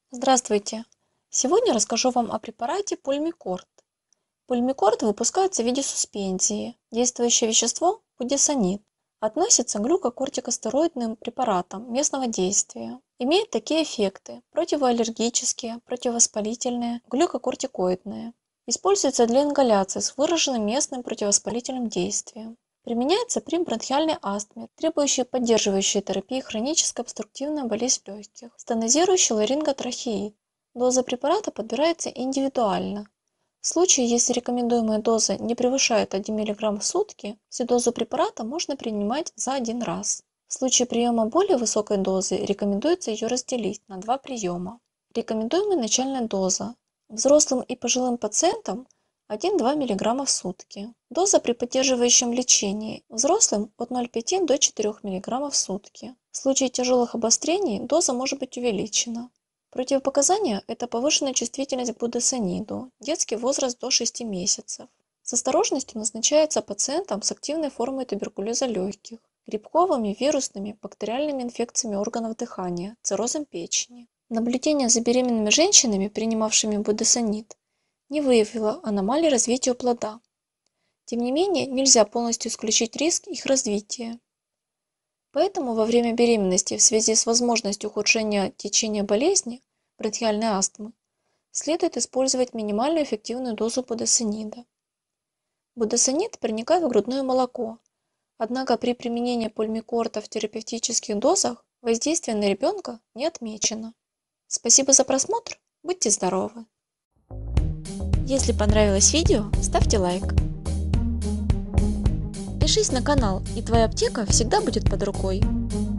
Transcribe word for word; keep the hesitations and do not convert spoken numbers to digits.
Здравствуйте! Сегодня расскажу вам о препарате Пульмикорт. Пульмикорт выпускается в виде суспензии. Действующее вещество– будесонид. Относится к глюкокортикостероидным препаратам местного действия. Имеет такие эффекты– противоаллергические, противовоспалительные, глюкокортикоидные. Используется для ингаляции с выраженным местным противовоспалительным действием. Применяется при бронхиальной астме, требующей поддерживающей терапии хронической обструктивной болезнь легких, стенозирующий ларинготрахеид. Доза препарата подбирается индивидуально. В случае, если рекомендуемая доза не превышает один миллиграмм в сутки, всю дозу препарата можно принимать за один раз. В случае приема более высокой дозы рекомендуется ее разделить на два приема. Рекомендуемая начальная доза взрослым и пожилым пациентам один-два миллиграмма в сутки. Доза при поддерживающем лечении взрослым от ноль целых пяти десятых до четырёх миллиграммов в сутки. В случае тяжелых обострений доза может быть увеличена. Противопоказания– это повышенная чувствительность к будесониду, детский возраст до шести месяцев. С осторожностью назначается пациентам с активной формой туберкулеза легких, грибковыми, вирусными, бактериальными инфекциями органов дыхания, циррозом печени. Наблюдение за беременными женщинами, принимавшими будесонид, не выявило аномалий развития у плода. Тем не менее, нельзя полностью исключить риск их развития. Поэтому во время беременности в связи с возможностью ухудшения течения болезни, бронхиальной астмы, следует использовать минимальную эффективную дозу будесонида. Будесонид проникает в грудное молоко, однако при применении пульмикорта в терапевтических дозах воздействие на ребенка не отмечено. Спасибо за просмотр, будьте здоровы! Если понравилось видео, ставьте лайк. Подпишись на канал, и твоя аптека всегда будет под рукой.